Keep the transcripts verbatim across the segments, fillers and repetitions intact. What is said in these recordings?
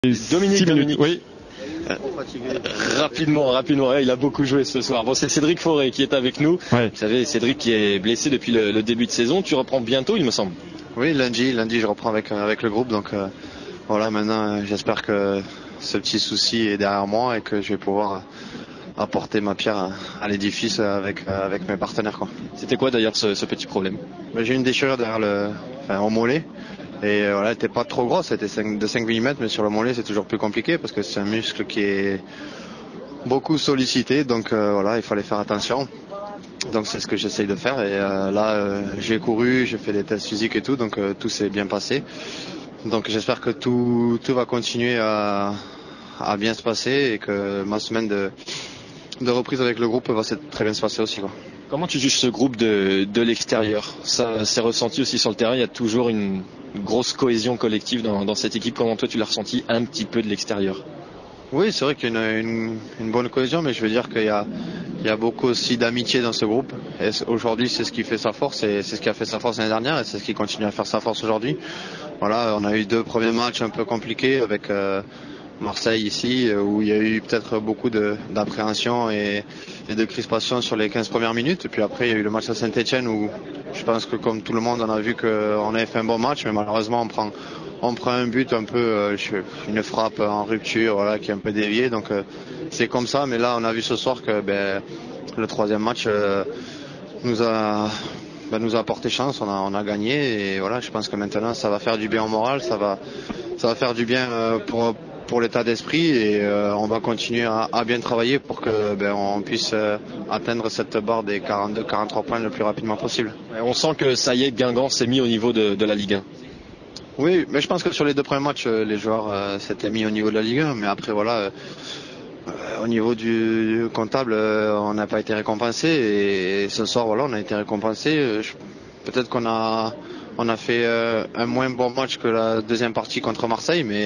Dominique, Dominique. Oui. Euh, rapidement, rapidement, ouais, il a beaucoup joué ce soir. Bon, c'est Cédric Forêt qui est avec nous. Ouais. Vous savez, Cédric qui est blessé depuis le, le début de saison. Tu reprends bientôt, il me semble. Oui, lundi, lundi, je reprends avec avec le groupe. Donc euh, voilà, maintenant, euh, j'espère que ce petit souci est derrière moi et que je vais pouvoir apporter ma pierre à, à l'édifice avec avec mes partenaires, quoi. C'était quoi d'ailleurs ce, ce petit problème? Mais j'ai une déchirure derrière le, enfin, au mollet. Et euh, voilà, elle n'était pas trop grosse, elle était de cinq millimètres, mais sur le mollet c'est toujours plus compliqué parce que c'est un muscle qui est beaucoup sollicité, donc euh, voilà, il fallait faire attention. Donc c'est ce que j'essaye de faire et euh, là euh, j'ai couru, j'ai fait des tests physiques et tout, donc euh, tout s'est bien passé. Donc j'espère que tout, tout va continuer à, à bien se passer et que ma semaine de, de reprise avec le groupe va très bien se passer aussi, quoi. Comment tu juges ce groupe de, de l'extérieur? Ça s'est ressenti aussi sur le terrain, il y a toujours une grosse cohésion collective dans, dans cette équipe. Comment toi tu l'as ressenti un petit peu de l'extérieur? Oui, c'est vrai qu'il y a une, une, une bonne cohésion, mais je veux dire qu'il y a, il y a beaucoup aussi d'amitié dans ce groupe. Et aujourd'hui, c'est ce qui fait sa force, et c'est ce qui a fait sa force l'année dernière, et c'est ce qui continue à faire sa force aujourd'hui. Voilà, on a eu deux premiers matchs un peu compliqués avec euh, Marseille ici, où il y a eu peut-être beaucoup de, d'appréhension et, et de crispation sur les quinze premières minutes. Et puis après, il y a eu le match à Saint-Etienne où je pense que comme tout le monde, on a vu qu'on avait fait un bon match, mais malheureusement, on prend, on prend un but un peu, euh, une frappe en rupture, voilà, qui est un peu déviée. Donc euh, c'est comme ça, mais là, on a vu ce soir que ben, le troisième match euh, nous a... Ben, nous a apporté chance, on a, on a gagné et voilà, je pense que maintenant ça va faire du bien au moral, ça va, ça va faire du bien euh, pour, pour l'état d'esprit et euh, on va continuer à, à bien travailler pour que ben, on puisse euh, atteindre cette barre des quarante-deux quarante-trois points le plus rapidement possible. Ouais, on sent que ça y est, Guingamp s'est mis au niveau de, de la Ligue un. Oui, mais je pense que sur les deux premiers matchs, les joueurs euh, s'étaient mis au niveau de la Ligue un, mais après voilà. Euh, Au niveau du comptable, on n'a pas été récompensé et ce soir, voilà, on a été récompensé. Peut-être qu'on a, on a fait un moins bon match que la deuxième partie contre Marseille, mais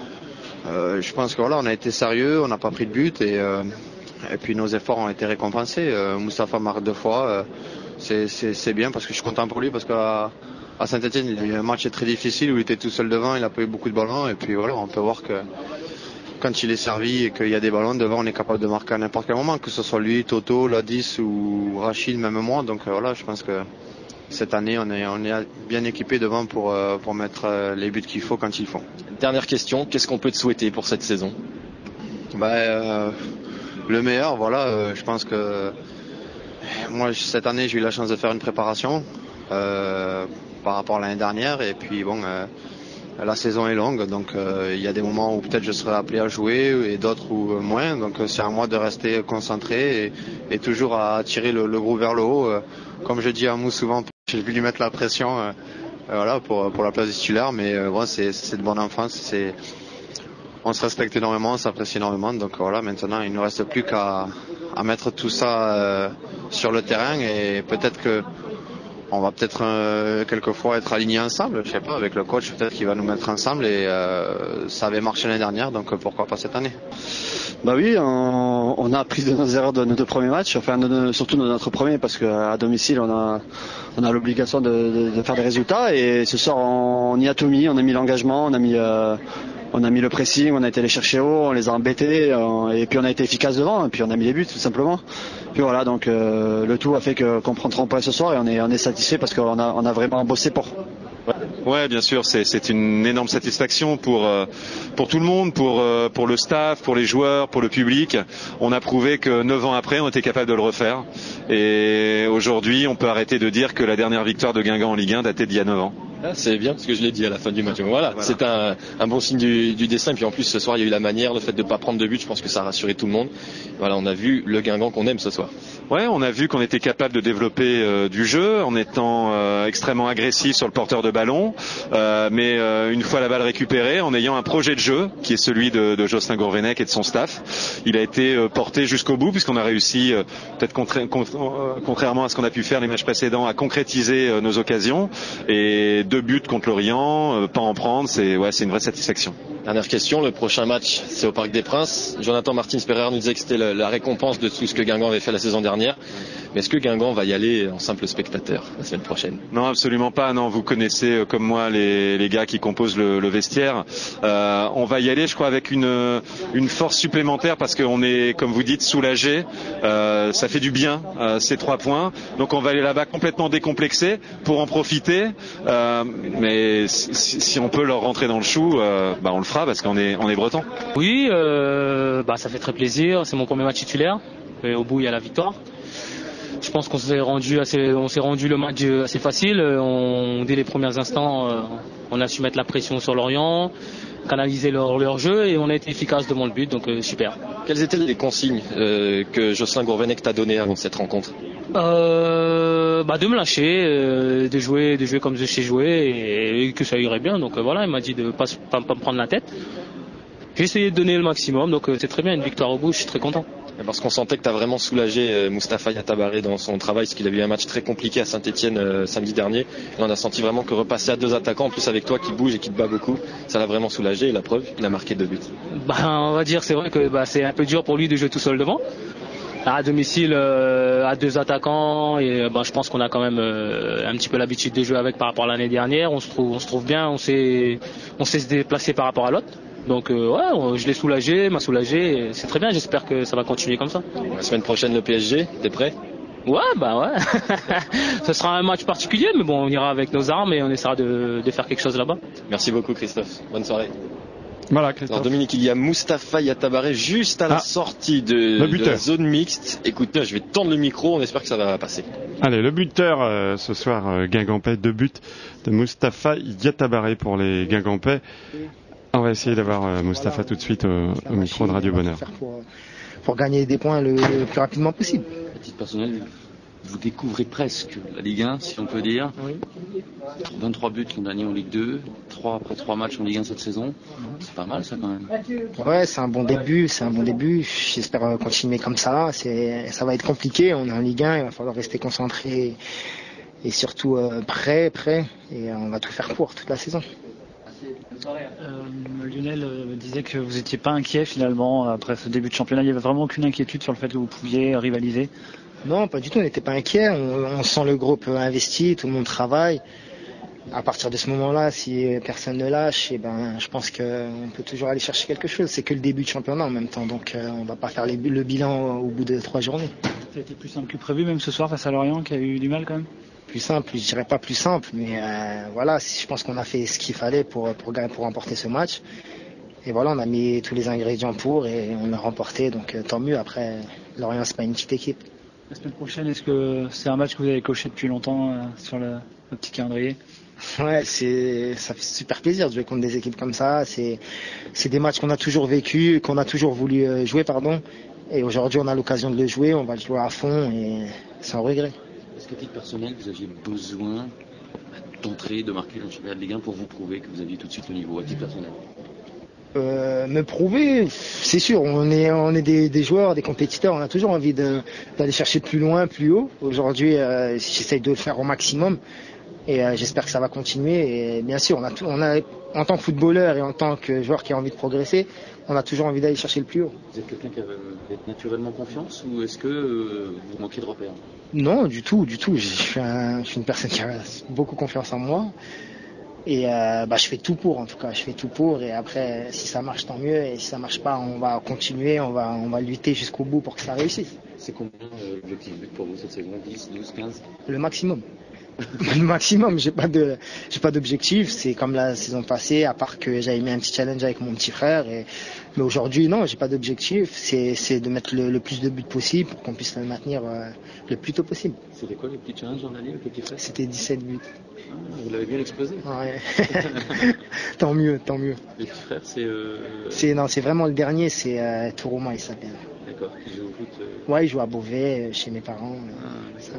euh, je pense que voilà, on a été sérieux, on n'a pas pris de but et, euh, et puis nos efforts ont été récompensés. Euh, Moustapha marque deux fois, euh, c'est, c'est, c'est bien parce que je suis content pour lui parce qu'à à Saint-Etienne, il a eu un match très difficile où il était tout seul devant, il n'a pas eu beaucoup de ballons et puis voilà, on peut voir que quand il est servi et qu'il y a des ballons devant, on est capable de marquer à n'importe quel moment, que ce soit lui, Toto, Ladis ou Rachid, même moi. Donc euh, voilà, je pense que cette année, on est, on est bien équipé devant pour, euh, pour mettre euh, les buts qu'il faut quand il faut. Dernière question, qu'est-ce qu'on peut te souhaiter pour cette saison? Bah, euh, le meilleur, voilà. Euh, je pense que moi, cette année, j'ai eu la chance de faire une préparation euh, par rapport à l'année dernière. Et puis bon... Euh, La saison est longue, donc euh, il y a des moments où peut-être je serai appelé à jouer et d'autres où euh, moins. Donc euh, c'est à moi de rester concentré et, et toujours à tirer le, le groupe vers le haut. Euh, comme je dis à Mou souvent, j'ai vu lui mettre la pression euh, euh, voilà, pour, pour la place de titulaire, mais euh, bon, c'est, c'est de bonne enfance. C'est... On se respecte énormément, on s'apprécie énormément. Donc voilà, maintenant il ne nous reste plus qu'à à mettre tout ça euh, sur le terrain et peut-être que on va peut-être euh, quelquefois être alignés ensemble, je sais pas, avec le coach peut-être qu'il va nous mettre ensemble et euh, ça avait marché l'année dernière, donc pourquoi pas cette année. Bah oui, on, on a appris de nos erreurs de nos deux premiers matchs, enfin de, de, surtout de notre premier parce qu'à domicile on a, on a l'obligation de, de, de faire des résultats et ce soir on, on y a tout mis, on a mis l'engagement, on a mis, euh, on a mis le pressing, on a été les chercher haut, on les a embêtés on, et puis on a été efficace devant et puis on a mis les buts tout simplement. Puis voilà, donc euh, le tout a fait que, qu'on prend trente points ce soir et on est, on est satisfait parce qu'on a, on a vraiment bossé pour. Ouais, bien sûr, c'est, c'est une énorme satisfaction pour euh, pour tout le monde, pour euh, pour le staff, pour les joueurs, pour le public. On a prouvé que neuf ans après, on était capable de le refaire. Et aujourd'hui, on peut arrêter de dire que la dernière victoire de Guingamp en Ligue un datait d'il y a neuf ans. Ah, c'est bien parce que je l'ai dit à la fin du match. Voilà, voilà. C'est un, un bon signe du, du destin. Puis en plus, ce soir, il y a eu la manière, le fait de ne pas prendre de but. Je pense que ça a rassuré tout le monde. Voilà, on a vu le Guingamp qu'on aime ce soir. Ouais, on a vu qu'on était capable de développer euh, du jeu en étant euh, extrêmement agressif sur le porteur de ballon, euh, mais euh, une fois la balle récupérée, en ayant un projet de jeu qui est celui de, de Jocelyn Gourvenec et de son staff. Il a été euh, porté jusqu'au bout puisqu'on a réussi, euh, peut-être contra- contra- euh, contrairement à ce qu'on a pu faire les matchs précédents, à concrétiser euh, nos occasions. Et deux buts contre Lorient, euh, pas en prendre, c'est ouais, c'est une vraie satisfaction. Dernière question, le prochain match, c'est au Parc des Princes. Jonathan Martins Pereira nous disait que c'était le, la récompense de tout ce que Guingamp avait fait la saison dernière. dernière. Mais est-ce que Guingamp va y aller en simple spectateur la semaine prochaine? Non, absolument pas. Non, vous connaissez euh, comme moi les, les gars qui composent le, le vestiaire. Euh, on va y aller, je crois, avec une, une force supplémentaire parce qu'on est, comme vous dites, soulagé. Euh, ça fait du bien euh, ces trois points. Donc on va aller là-bas complètement décomplexé pour en profiter. Euh, mais si, si on peut leur rentrer dans le chou, euh, bah on le fera parce qu'on est, on est breton. Oui, euh, bah ça fait très plaisir. C'est mon premier match titulaire. Et au bout, il y a la victoire. Je pense qu'on s'est rendu assez, on s'est rendu le match assez facile. On, dès les premiers instants, on a su mettre la pression sur Lorient, canaliser leur, leur jeu et on a été efficace devant le but. Donc euh, super. Quelles étaient les consignes euh, que Jocelyn Gourvenec t'a données avant cette rencontre? euh, bah de me lâcher, euh, de jouer, de jouer comme je sais jouer et, et que ça irait bien. Donc euh, voilà, il m'a dit de pas, pas, pas me prendre la tête. J'ai essayé de donner le maximum. Donc euh, c'est très bien, une victoire au bout. Je suis très content. Parce qu'on sentait que tu as vraiment soulagé Moustapha Yatabaré dans son travail, parce qu'il a eu un match très compliqué à Saint-Etienne euh, samedi dernier. Et on a senti vraiment que repasser à deux attaquants, en plus avec toi qui bouge et qui te bat beaucoup, ça l'a vraiment soulagé. Et la preuve, il a marqué deux buts. Bah, on va dire, c'est vrai que bah, c'est un peu dur pour lui de jouer tout seul devant. À domicile, euh, à deux attaquants, et bah, je pense qu'on a quand même euh, un petit peu l'habitude de jouer avec par rapport à l'année dernière. On se trouve, on se trouve bien, on sait, on sait se déplacer par rapport à l'autre. Donc euh, ouais, je l'ai soulagé, m'a soulagé, c'est très bien, j'espère que ça va continuer comme ça. La semaine prochaine le P S G, t'es prêt? Ouais, bah ouais. Ce sera un match particulier, mais bon, on ira avec nos armes et on essaiera de, de faire quelque chose là-bas. Merci beaucoup Christophe, bonne soirée. Voilà, Christophe. Alors Dominique, il y a Moustapha Yatabaré juste à la ah, sortie de, de la zone mixte. Écoute, je vais tendre le micro, on espère que ça va passer. Allez, le buteur euh, ce soir, euh, Guingampais, deux buts de Moustapha Yatabaré pour les Guingampais. On va essayer d'avoir euh, Moustapha tout de suite au, au micro de Radio Bonheur. Pour, pour gagner des points le, le plus rapidement possible. À titre personnel, vous découvrez presque la Ligue un, si on peut dire. Oui. vingt-trois buts l'an dernier en Ligue deux, trois après trois matchs en Ligue un cette saison. C'est pas mal ça quand même. Ouais, c'est un bon début, c'est un bon début. J'espère continuer comme ça. C'est, ça va être compliqué, on est en Ligue un, il va falloir rester concentré et surtout euh, prêt, prêt. Et on va tout faire pour toute la saison. Euh, Lionel euh, disait que vous n'étiez pas inquiet finalement après ce début de championnat. Il n'y avait vraiment aucune inquiétude sur le fait que vous pouviez rivaliser? Non, pas du tout, on n'était pas inquiet. On, on sent le groupe investi, tout le monde travaille. À partir de ce moment-là, si personne ne lâche, eh ben, je pense qu'on peut toujours aller chercher quelque chose. C'est que le début de championnat en même temps, donc euh, on ne va pas faire les, le bilan au bout de trois journées. Ça a été plus simple que prévu, même ce soir face à Lorient, qui a eu du mal quand même? Plus simple, je dirais pas plus simple, mais euh, voilà, je pense qu'on a fait ce qu'il fallait pour, pour, pour remporter ce match. Et voilà, on a mis tous les ingrédients pour et on l'a remporté, donc euh, tant mieux. Après, Lorient, c'est pas une petite équipe. La semaine prochaine, est-ce que c'est un match que vous avez coché depuis longtemps euh, sur le, le petit calendrier? Ouais, c'est, ça fait super plaisir de jouer contre des équipes comme ça. C'est, c'est des matchs qu'on a toujours vécu, qu'on a toujours voulu euh, jouer, pardon. Et aujourd'hui, on a l'occasion de le jouer, on va le jouer à fond et sans regret. Est-ce qu'à titre personnel, vous aviez besoin d'entrer, de marquer le championnat de Ligue un pour vous prouver que vous aviez tout de suite le niveau à titre personnel? Euh, me prouver, c'est sûr, on est, on est des, des joueurs, des compétiteurs, on a toujours envie de, d'aller chercher plus loin, plus haut. Aujourd'hui, euh, j'essaye de le faire au maximum et euh, j'espère que ça va continuer. Et bien sûr, on a, tout, on a, en tant que footballeur et en tant que joueur qui a envie de progresser, on a toujours envie d'aller chercher le plus haut. Vous êtes quelqu'un qui a naturellement confiance ou est-ce que euh, vous manquez de repères? Non, du tout, du tout. Je suis, un, je suis une personne qui a beaucoup confiance en moi. Et euh, bah, je fais tout pour, en tout cas, je fais tout pour. Et après, si ça marche, tant mieux. Et si ça marche pas, on va continuer, on va, on va lutter jusqu'au bout pour que ça réussisse. C'est combien euh, l'objectif but pour vous cette saison? dix, douze, quinze? Le maximum. Le maximum, j'ai pas de, j'ai pas d'objectif. C'est comme la saison passée, à part que j'avais mis un petit challenge avec mon petit frère. Et, mais aujourd'hui, non, j'ai pas d'objectif. C'est, c'est de mettre le, le plus de buts possible pour qu'on puisse le maintenir euh, le plus tôt possible. C'était quoi le petit challenge en année avec le petit frère? C'était dix-sept buts. Ah, vous l'avez bien explosé. Ouais. Tant mieux, tant mieux. Le petit frère, c'est. Euh... C'est non, c'est vraiment le dernier. C'est euh, Tourouma, il s'appelle. D'accord. Il joue au foot. Euh... Ouais, il joue à Beauvais, chez mes parents. Ah, ça va.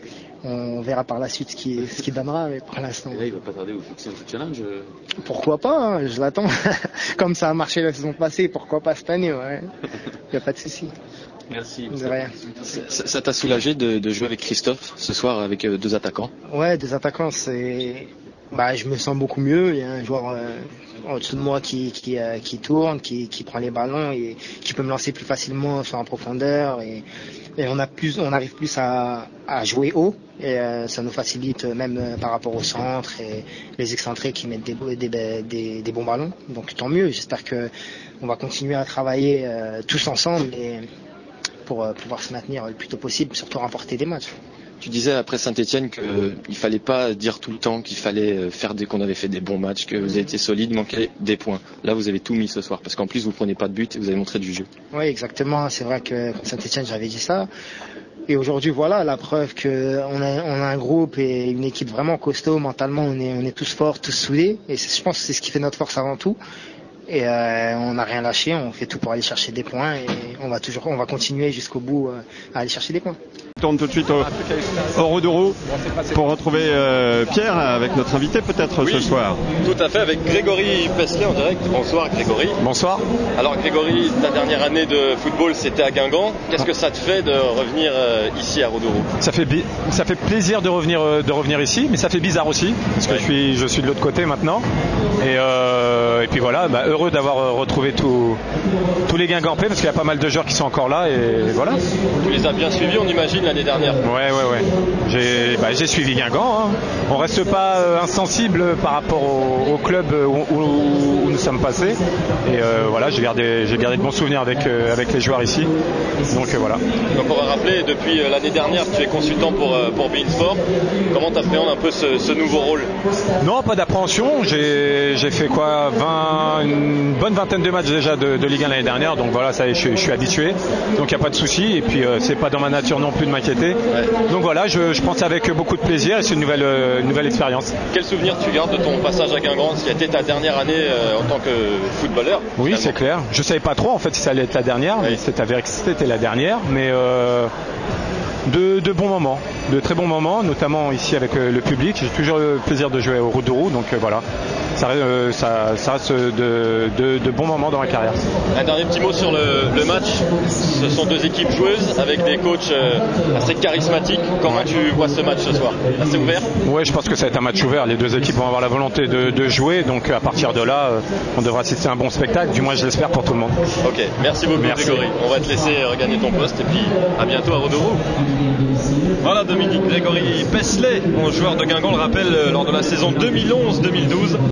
On verra par la suite ce qui, ce qui donnera, mais pour l'instant. Et là, il va pas tarder au fixer un petit challenge. Pourquoi pas, hein, je l'attends. Comme ça a marché la saison passée, pourquoi pas cette année, ouais. Il n'y a pas de souci. Merci. De rien. Ça, ça t'a soulagé de, de jouer avec Christophe ce soir avec euh, deux attaquants? Ouais, deux attaquants, c'est. Bah, je me sens beaucoup mieux. Il y a un joueur euh, au-dessus de moi qui, qui, euh, qui tourne, qui, qui prend les ballons et qui peut me lancer plus facilement en profondeur. Et et on a plus, on arrive plus à, à jouer haut et euh, ça nous facilite même euh, par rapport au centre et les excentrés qui mettent des, des, des, des bons ballons. Donc tant mieux. J'espère que on va continuer à travailler euh, tous ensemble et pour euh, pouvoir se maintenir le plus tôt possible, surtout remporter des matchs. Tu disais après Saint-Etienne qu'il euh, ne fallait pas dire tout le temps qu'il fallait faire des, qu'on avait fait des bons matchs, que vous avez été solide, manquait des points. Là, vous avez tout mis ce soir, parce qu'en plus, vous prenez pas de but et vous avez montré du jeu. Oui, exactement. C'est vrai que contre Saint-Etienne, j'avais dit ça. Et aujourd'hui, voilà, la preuve qu'on a, on a un groupe et une équipe vraiment costaud. Mentalement, on est, on est tous forts, tous soudés. Et je pense que c'est ce qui fait notre force avant tout. Et euh, on n'a rien lâché, on fait tout pour aller chercher des points et on va toujours, on va continuer jusqu'au bout euh, à aller chercher des points. On tourne tout de suite au, au Rodourou pour retrouver euh, Pierre avec notre invité peut-être oui, ce soir. Tout à fait, avec Grégory Pesselet en direct. Bonsoir Grégory. Bonsoir. Alors Grégory, ta dernière année de football c'était à Guingamp. Qu'est-ce que ça te fait de revenir euh, ici à Rodourou? Ça fait, bi- ça fait plaisir de revenir, euh, de revenir ici, mais ça fait bizarre aussi parce que ouais. je, suis, je suis de l'autre côté maintenant. Et, euh, et puis voilà, bah, heureux d'avoir retrouvé tout, tous les Guingampais parce qu'il y a pas mal de joueurs qui sont encore là et voilà. Tu les as bien suivis on imagine l'année dernière? Ouais, ouais, ouais. J'ai, bah, j'ai suivi Guingamp. Hein. On reste pas euh, insensible par rapport au, au club où, où, où nous sommes passés. Et euh, voilà, j'ai gardé, j'ai gardé de bons souvenirs avec, euh, avec les joueurs ici. Donc euh, voilà. Donc on va rappeler, depuis l'année dernière, tu es consultant pour, pour beIN Sport. Comment tu appréhendes un peu ce, ce nouveau rôle? Non, pas d'appréhension. J'ai, j'ai fait quoi vingt, une bonne vingtaine de matchs déjà de, de Ligue un l'année dernière. Donc voilà, ça, je, je suis habitué. Donc il n'y a pas de souci. Et puis euh, c'est pas dans ma nature non plus de m'inquiéter. Ouais. Donc voilà, je, je prends ça avec beaucoup de plaisir et c'est une nouvelle, euh, une nouvelle expérience. Quel souvenir tu gardes de ton passage à Guingamp, qui a été ta dernière année euh, en tant que footballeur? Oui, finalement. C'est clair. Je savais pas trop en fait si ça allait être la dernière, oui. mais c'est avéré que c'était la dernière. Mais euh, de, de bons moments, de très bons moments, notamment ici avec euh, le public. J'ai toujours le plaisir de jouer au Rodourou, donc euh, voilà. Ça, euh, ça, ça reste de, de, de bons moments dans ma carrière. Un dernier petit mot sur le, le match. Ce sont deux équipes joueuses avec des coachs euh, assez charismatiques. Comment tu vois ce match ce soir? Assez ouvert? Oui, je pense que ça va être un match ouvert. Les deux équipes vont avoir la volonté de, de jouer. Donc à partir de là, euh, on devra assister à un bon spectacle. Du moins, je l'espère pour tout le monde. Ok, merci beaucoup merci. Grégory. On va te laisser regagner ton poste et puis à bientôt à Rodourou. Voilà Dominique Grégory Pesselet, bon joueur de Guingamp, le rappelle lors de la saison deux mille onze deux mille douze.